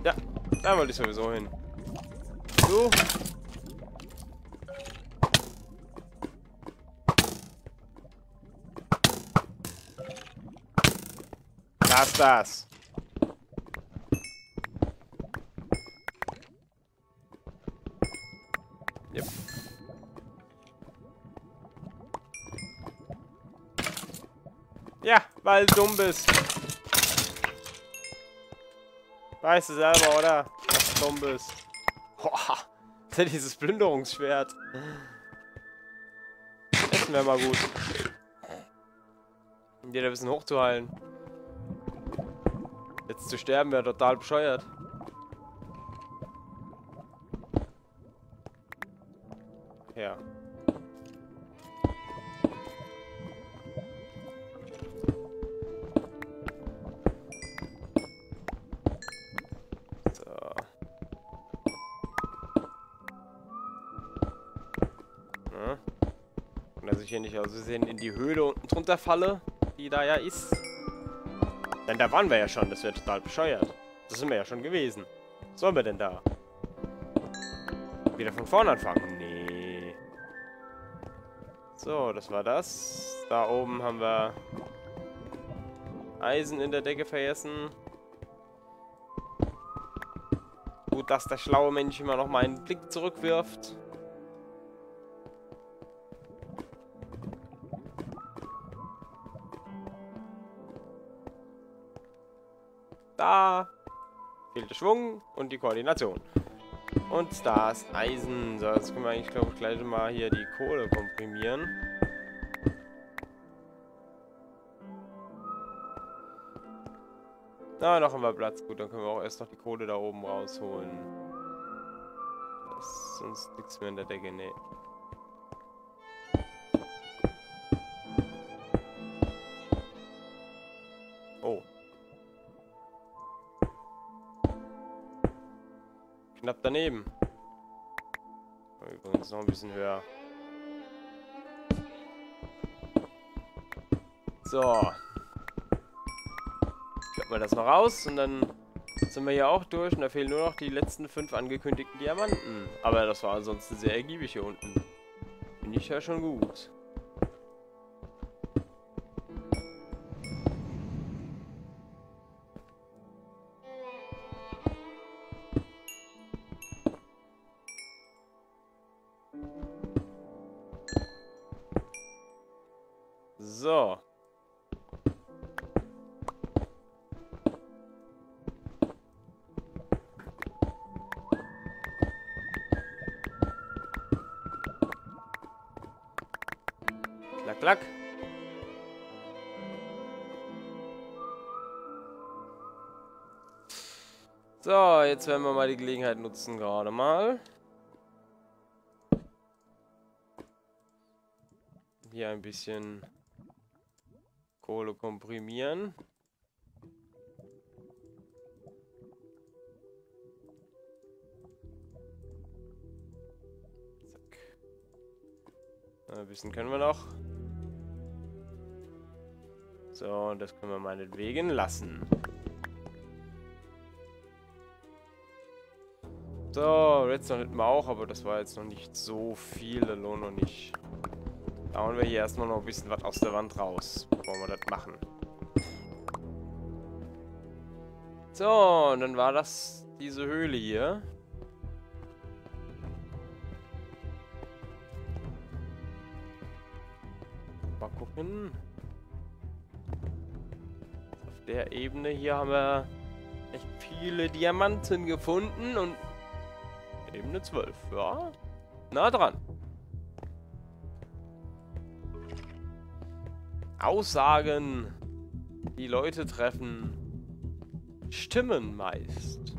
Ja, da wollte ich sowieso hin. Du. Das. Yep. Ja, weil du dumm bist. Weißt du selber, oder? Dass du dumm bist. Boah, dieses Plünderungsschwert. Essen wäre mal gut. Um jeder ein bisschen hochzuheilen. Jetzt zu sterben wäre total bescheuert. Ja. So. Ja. Und dass ich hier nicht aus Versehen in die Höhle unten drunter falle, die da ja ist. Denn da waren wir ja schon, das wäre total bescheuert. Das sind wir ja schon gewesen. Was sollen wir denn da? Wieder von vorne anfangen? Nee. So, das war das. Da oben haben wir Eisen in der Decke vergessen. Gut, dass der schlaue Mensch immer noch mal einen Blick zurückwirft. Da fehlt der Schwung und die Koordination. Und da ist Eisen. So, jetzt können wir eigentlich, glaube ich, gleich mal hier die Kohle komprimieren. Na, noch haben wir Platz. Gut, dann können wir auch erst noch die Kohle da oben rausholen. Das ist sonst nichts mehr in der Decke, nee. Oh. Knapp daneben. Übrigens noch ein bisschen höher. So. Klappen wir das noch raus und dann sind wir hier auch durch und da fehlen nur noch die letzten 5 angekündigten Diamanten. Aber das war ansonsten sehr ergiebig hier unten. Finde ich ja schon gut. So. Klack, klack. So, jetzt werden wir mal die Gelegenheit nutzen, gerade mal. Hier ein bisschen Kohle komprimieren. Zack. Ein bisschen können wir noch. So, und das können wir meinetwegen lassen. So, Redstone hätten wir auch, aber das war jetzt noch nicht so viel, der lohnt noch nicht. Da hauen wir hier erstmal noch ein bisschen was aus der Wand raus, bevor wir das machen. So, und dann war das diese Höhle hier. Mal gucken. Auf der Ebene hier haben wir echt viele Diamanten gefunden und Ebene 12, ja. Nah dran. Aussagen, die Leute treffen, stimmen meist.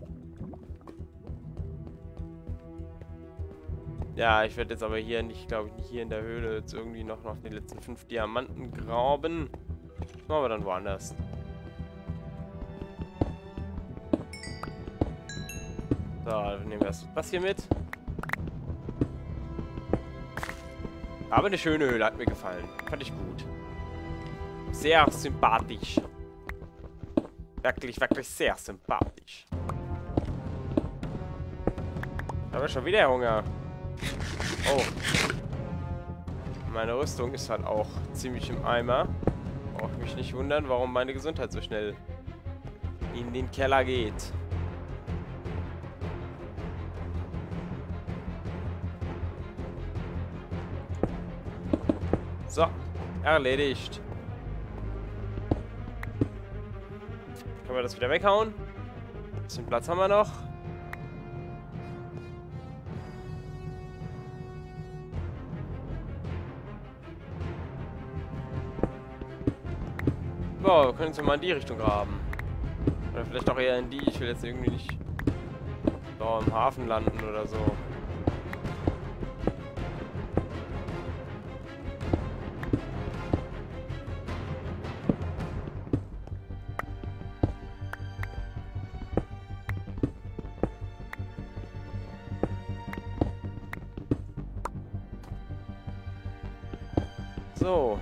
Ja, ich werde jetzt aber hier nicht, glaube ich, nicht hier in der Höhle jetzt irgendwie noch nach den letzten 5 Diamanten graben. Das machen wir dann woanders. So, dann nehmen wir erst das hier mit. Aber eine schöne Höhle, hat mir gefallen. Fand ich gut. Sehr sympathisch. Wirklich, wirklich sehr sympathisch. Ich habe schon wieder Hunger. Oh. Meine Rüstung ist halt auch ziemlich im Eimer. Brauche ich mich nicht wundern, warum meine Gesundheit so schnell in den Keller geht. So, erledigt. Können wir das wieder weghauen? Ein bisschen Platz haben wir noch. So, wir können uns mal in die Richtung graben. Oder vielleicht auch eher in die. Ich will jetzt irgendwie nicht da im Hafen landen oder so. So.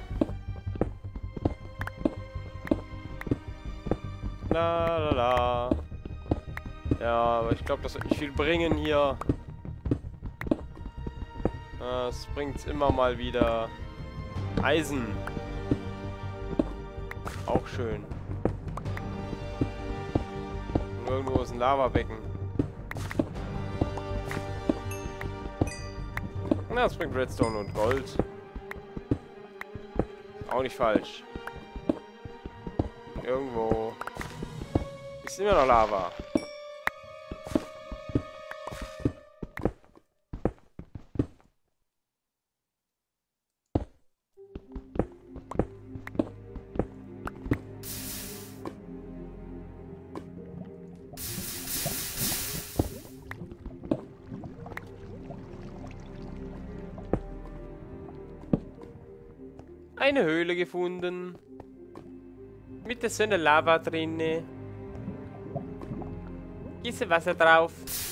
La la la. Ja, aber ich glaube, das wird nicht viel bringen hier. Es bringt immer mal wieder Eisen. Auch schön. Und irgendwo ist ein Lavabecken. Na, das bringt Redstone und Gold. Auch nicht falsch. Irgendwo ist immer noch Lava. Eine Höhle gefunden. Mit so einer Lava drinne. Gieße Wasser drauf.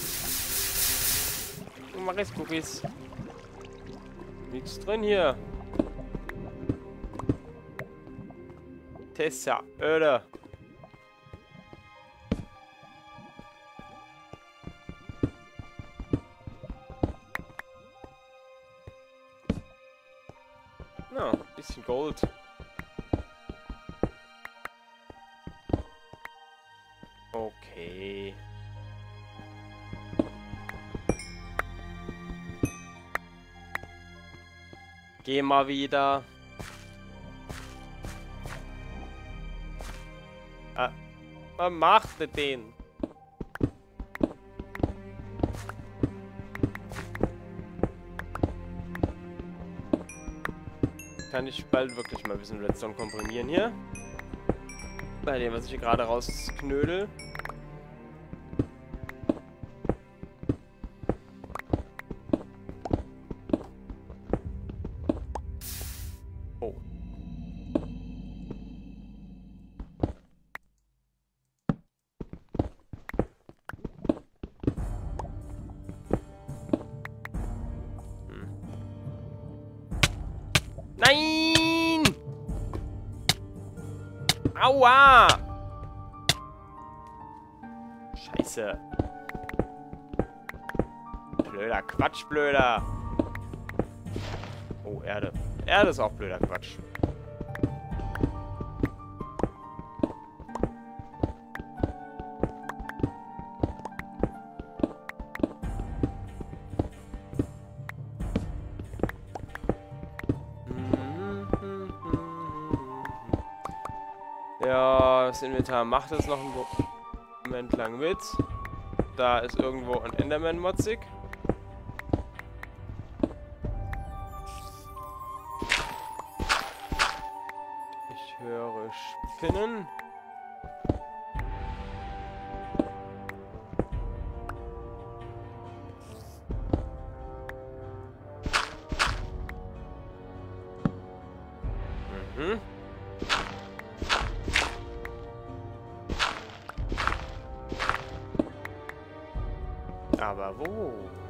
Und mach es Cookies. Nichts drin hier. Tessa, oder? Na, bisschen Gold. Okay. Geh mal wieder. Was macht ihr denn? Kann ich bald wirklich mal ein bisschen Redstone komprimieren hier. Bei dem, was ich hier gerade rausknödel. Oh. Nein! Aua! Scheiße. Blöder Quatsch, blöder. Oh, Erde. Erde ist auch blöder Quatsch. Ja, das Inventar macht es noch einen Moment lang mit. Da ist irgendwo ein Enderman-Motzig. Ich höre Spinnen. Mhm. Aber wo?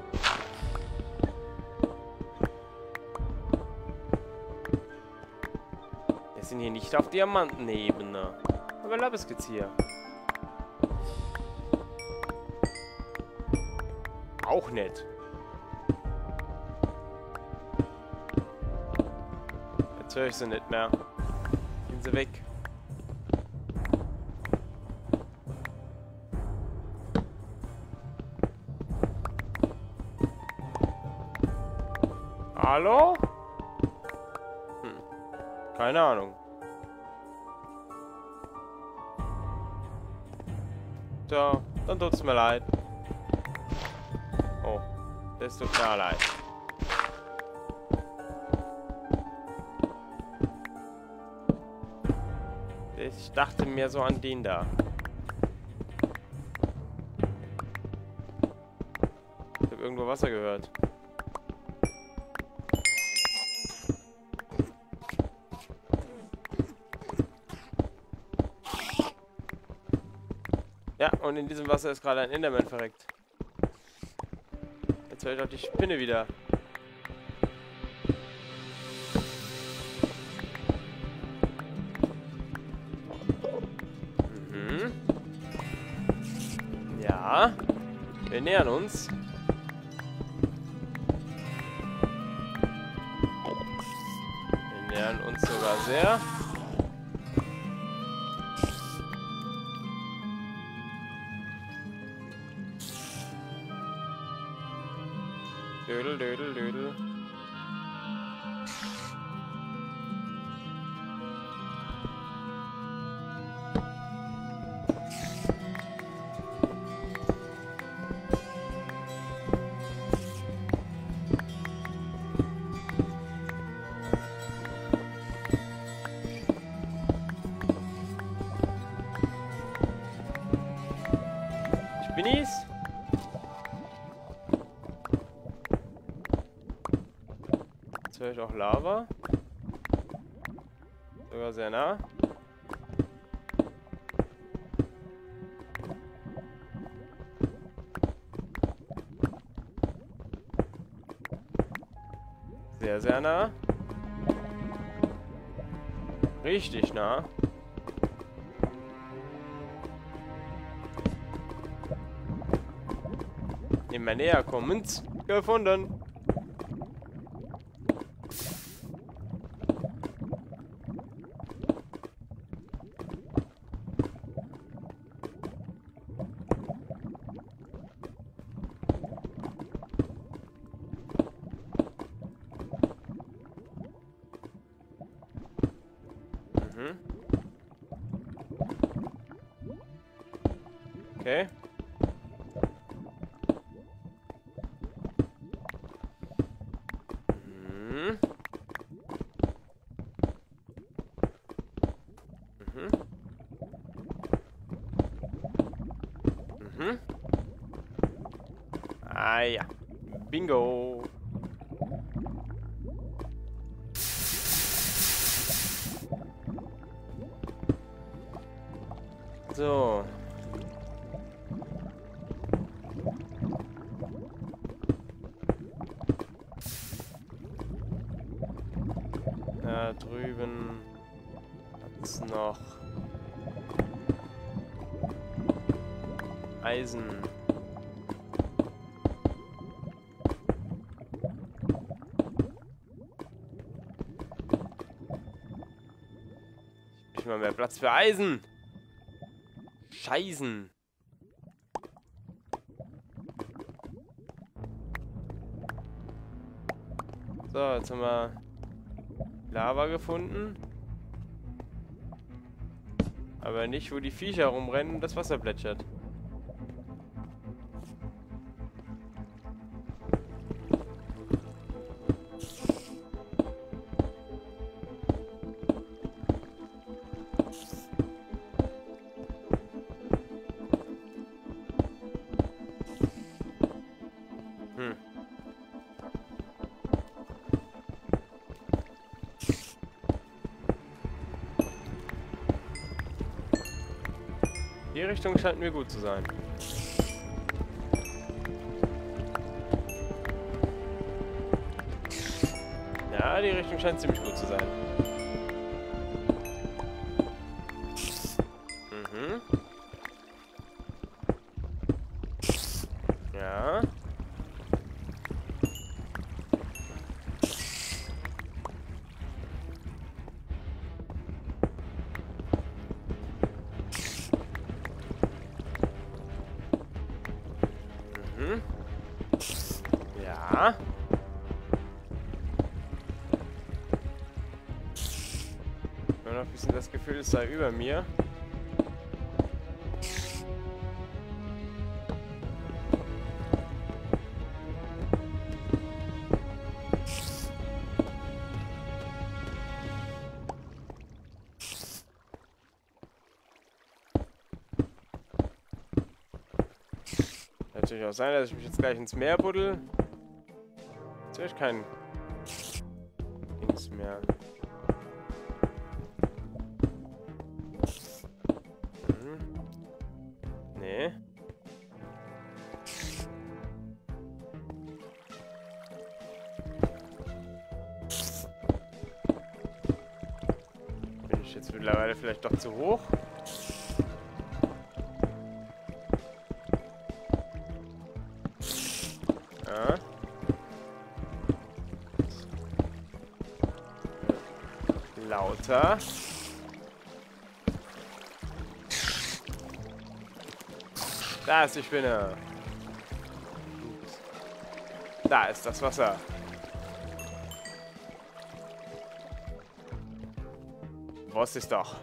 Wir sind hier nicht auf Diamantenebene. Aber Lapis geht's hier. auch nicht. Jetzt höre ich sie nicht mehr. Gehen sie weg. Hallo? Keine Ahnung. So, dann tut's mir leid. Oh, das tut mir leid. Ich dachte mir so an den da. Ich habe irgendwo Wasser gehört. Ja, und in diesem Wasser ist gerade ein Enderman verreckt. Jetzt höre ich auch die Spinne wieder. Mhm. Ja, wir nähern uns. Wir nähern uns sogar sehr. Dödel, dödel, dödel. Spinnis? Jetzt höre ich auch Lava. Sogar sehr nah. Sehr, sehr nah. Richtig nah. Immer näher kommend. Gefunden. Mhm. Okay. Mhm. Mhm. Mhm. Ah ja. Bingo. So. Da drüben hat's noch Eisen. Nicht mal mehr Platz für Eisen. Scheißen. So, jetzt haben wir Lava gefunden. Aber nicht, wo die Viecher rumrennen und das Wasser plätschert. Die Richtung scheint mir gut zu sein. Ja, die Richtung scheint ziemlich gut zu sein. Mhm. Ja. Ja. Ich habe noch ein bisschen das Gefühl, es sei über mir. Natürlich auch sein, dass ich mich jetzt gleich ins Meer buddel. Jetzt höre ich kein Dings mehr. Nee. Bin ich jetzt mittlerweile vielleicht doch zu hoch? Ja. Lauter. Da ist die Spinne. Da ist das Wasser. Wusste ich's doch.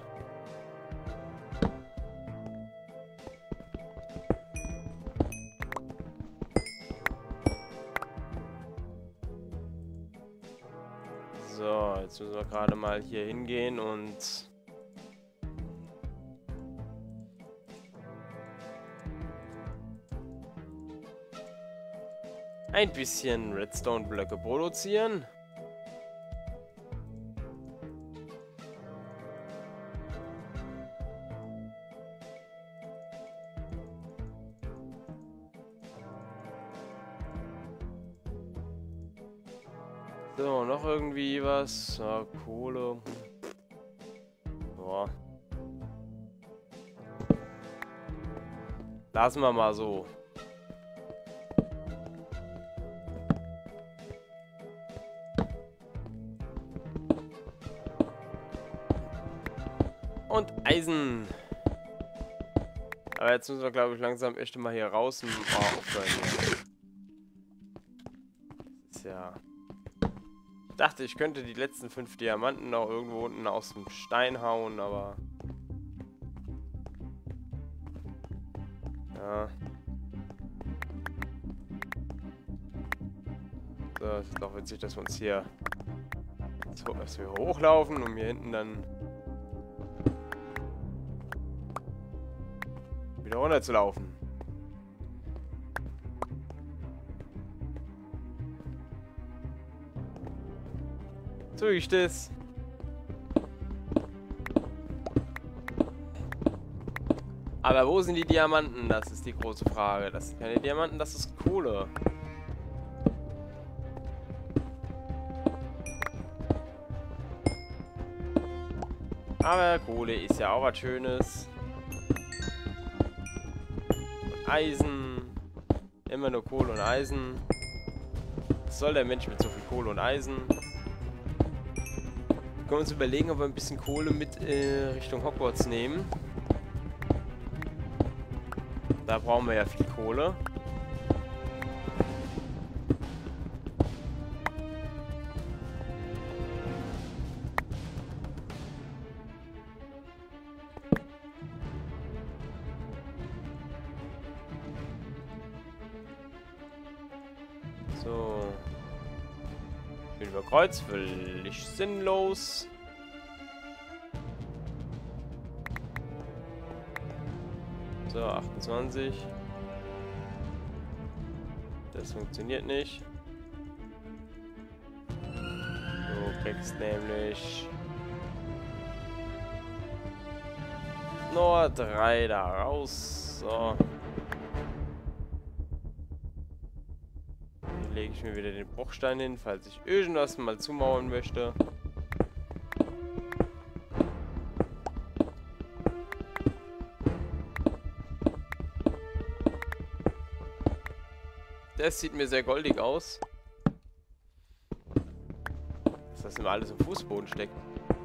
So, jetzt müssen wir gerade mal hier hingehen und ein bisschen Redstone-Blöcke produzieren. So, noch irgendwie was. Ja, Kohle. Boah. Lassen wir mal so. Und Eisen. Aber jetzt müssen wir, glaube ich, langsam echt mal hier raus und aufhören hier. Das ist ja... Ich dachte, ich könnte die letzten 5 Diamanten noch irgendwo unten aus dem Stein hauen, aber... Ja. So, es ist doch witzig, dass wir uns hier... So, dass wir hochlaufen, um hier hinten dann... wieder runter zu laufen. So ist es. Aber wo sind die Diamanten? Das ist die große Frage. Das sind keine Diamanten, das ist Kohle. Aber Kohle ist ja auch was Schönes. Eisen. Immer nur Kohle und Eisen. Was soll der Mensch mit so viel Kohle und Eisen? Wir können uns überlegen, ob wir ein bisschen Kohle mit Richtung Hogwarts nehmen. Da brauchen wir ja viel Kohle. So. Über Kreuz, völlig sinnlos. So, 28. Das funktioniert nicht. Du kriegst nämlich nur 3 da raus. So. Hier lege ich mir wieder den Bruchstein hin, falls ich irgendwas mal zumauern möchte. Das sieht mir sehr goldig aus. Dass das immer alles im Fußboden steckt.